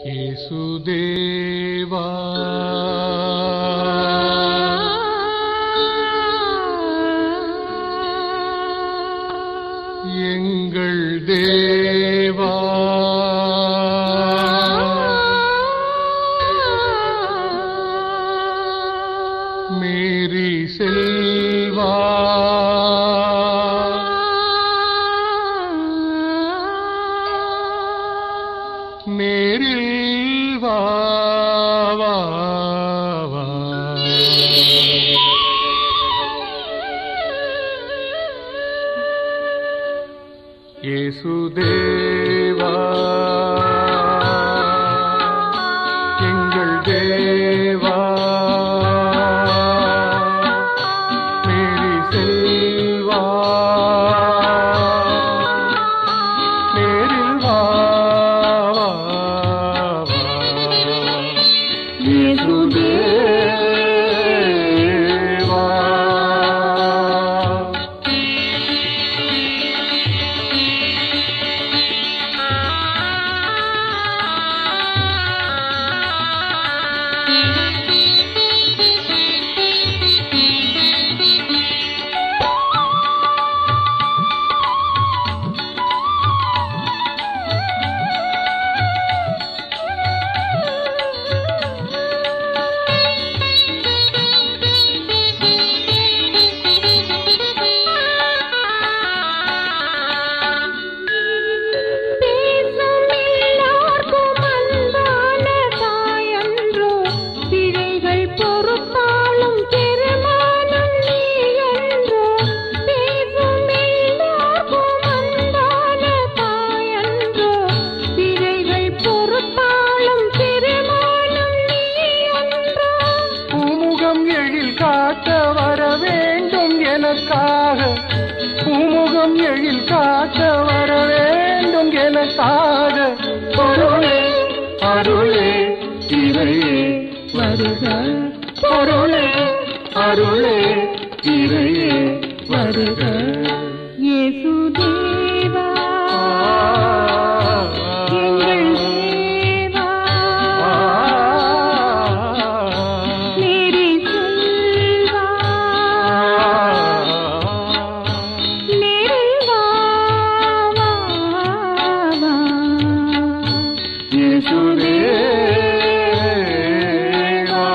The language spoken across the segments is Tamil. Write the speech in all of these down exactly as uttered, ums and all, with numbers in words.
இயேசுதேவா எங்கள் தேவா மேரி செல்வா நேரில் வா வா வா இயேசுதேவா எங்கள் தேவா மேரி செல்வா நேரில் வா இயேசுதேவா பூமுகம் எழில் காட்ட வர வேண்டும் எனக்காக பொருளே அருளே இறையே வருக பொருளே அருளே இறையே வருக இயேசுதேவா எங்கள் தேவா மேரி செல்வா நேரில் வா வா வா இயேசுதேவா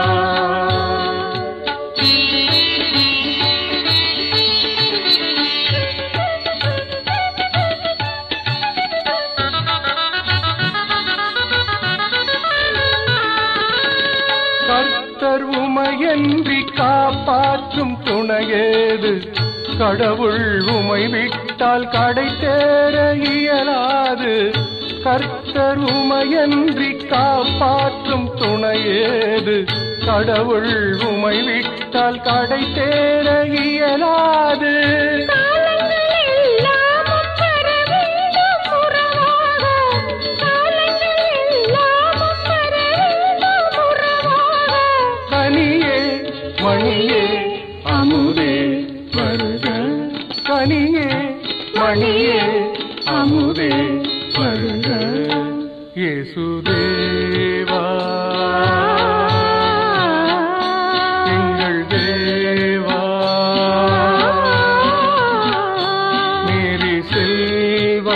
கர்த்தர் உமையன்றி காப்பாற்றும் துணையேது கடவுள் உமை விட்டால் கடை தேர இயலாது கர்த்தர் உமையன்றி காப்பாற்றும் துணையேது கடவுள் உமை விட்டால் கடை தேர இயலாது கனியே மணியே அமுதே வருக கனியே மணியே அமுதே வருக இயேசுதேவா எங்கள் தேவா மேரி செல்வா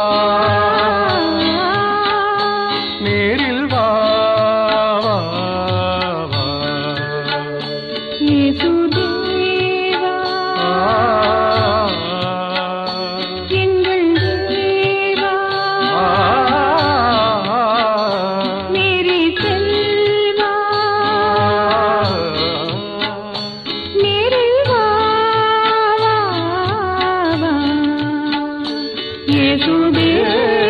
நேரில் வா வா வா இயேசுதேவா எங்கள் தேவா மேரி செல்வா நேரில் வா வா வா இயேசுதேவா